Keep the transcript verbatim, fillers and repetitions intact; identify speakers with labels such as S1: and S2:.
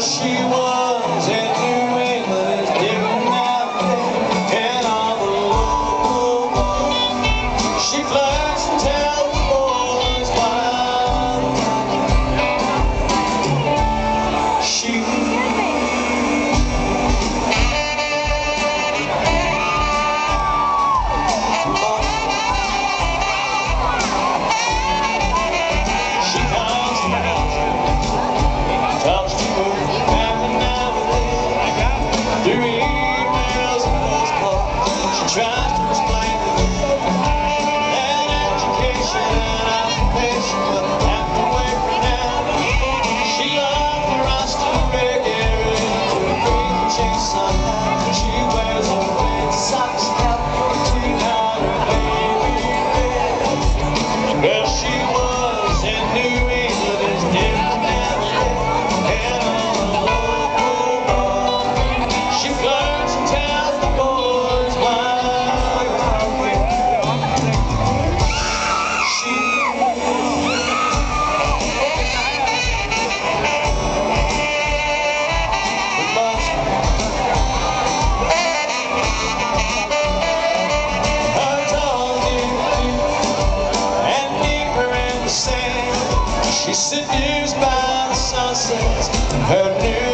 S1: she was in New England is different now and all the local boys. She flirts and tells the boys why she tries to explain to me that education and occupation will have to wait for now. She loved the roster regular to a green chain somehow. She wears a red socks cap to hide her baby red. Well, she was in New England is different now and on a local bar. She flirts and tells the boys why. She's seduced by the sunsets, her new